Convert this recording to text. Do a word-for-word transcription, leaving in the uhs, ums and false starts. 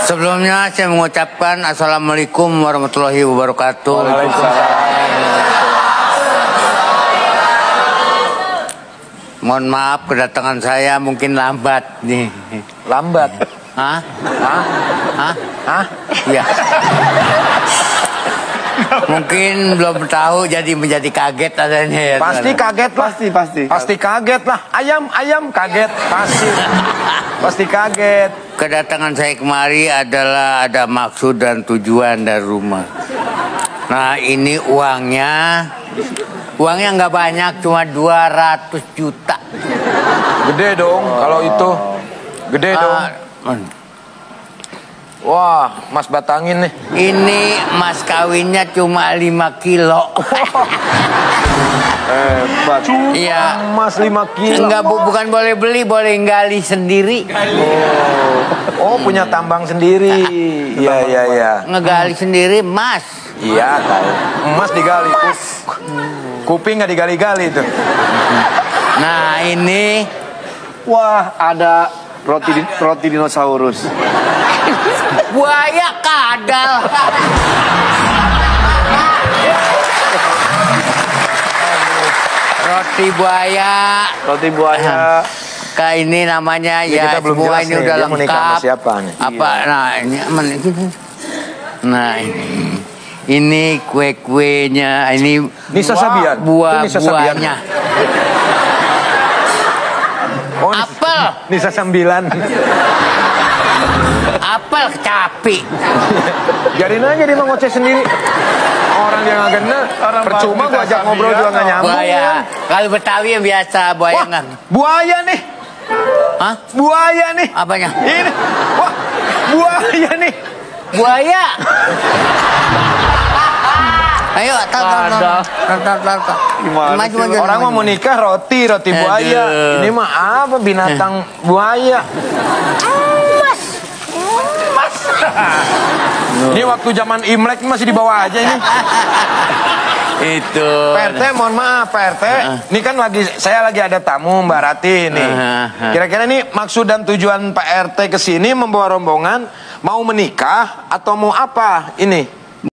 Sebelumnya saya mengucapkan Assalamualaikum warahmatullahi wabarakatuh. Mohon maaf kedatangan saya mungkin lambat nih. Lambat? Hah? Hah? Hah? Hah? Iya. Mungkin belum tahu jadi menjadi kaget adanya ya. Pasti kaget lah. Pasti, pasti. Pasti kaget lah. Ayam, ayam kaget. Pasti. Pasti kaget. Kedatangan saya kemari adalah ada maksud dan tujuan dari rumah. Nah ini uangnya, uangnya nggak banyak, cuma dua ratus juta. Gede dong kalau itu. Gede Uh, dong. Wah, Mas batangin nih. Ini mas kawinnya cuma lima kilo. Hebat. Iya. Mas lima kilo. Enggak, bu, bukan boleh beli, boleh gali sendiri. Oh, oh punya tambang sendiri. Iya, iya, iya. Ngegali sendiri, mas. Iya, tahu. Emas digali. Mas. Kuping nggak digali-gali itu. Nah ini, Wah, ada roti roti dinosaurus. buaya kadal. Roti buaya. Roti buaya. Kayak ini namanya Ini ya, kita belum semua jelas ini nih, udah dia mau nikah sama lengkap. siapa nih? Apa? Nah ini aman ini. Nah ini, ini kue-kuenya, ini Nisa Sabian. Itu Nisa Sabian. buah-buahnya. Oh, Apel, Nisa sembilan. apel kecapi. Biarin aja dia mau ngoceh sendiri. Orang dia nggak kena. Percuma gua ajak ngobrol juga nggak nyambung. Buaya. Kalau Betawi yang biasa buaya Wah, nggak. buaya nih. Hah? Buaya nih. Apanya? Ini. Wah, buaya nih. Buaya. Ayo, tar, tar, tar, tar, tar, tar, tar. Gimana Maju, sih, maju, Orang maju. mau menikah roti, roti buaya. Aduh. Ini mah apa binatang buaya? Ini waktu zaman Imlek masih di bawah aja ini. Itu. P R T mohon maaf P R T. Ini kan lagi saya lagi ada tamu Mbak Rati nih. Kira-kira ini maksud dan tujuan Pak R T ke sini membawa rombongan mau menikah atau mau apa ini?